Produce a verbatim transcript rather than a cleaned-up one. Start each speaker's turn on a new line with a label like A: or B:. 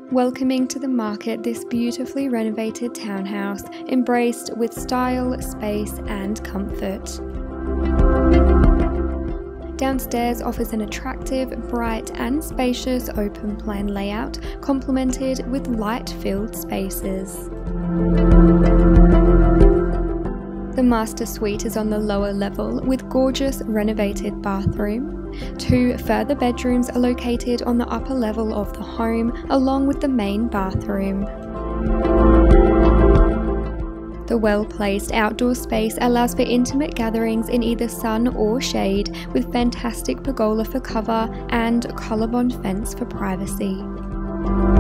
A: welcoming to the market this beautifully renovated townhouse, embraced with style, space and comfort. Downstairs offers an attractive, bright and spacious open plan layout, complemented with light-filled spaces. The master suite is on the lower level with gorgeous renovated bathroom. Two further bedrooms are located on the upper level of the home, along with the main bathroom. The well-placed outdoor space allows for intimate gatherings in either sun or shade, with fantastic pergola for cover and a colour-bond fence for privacy.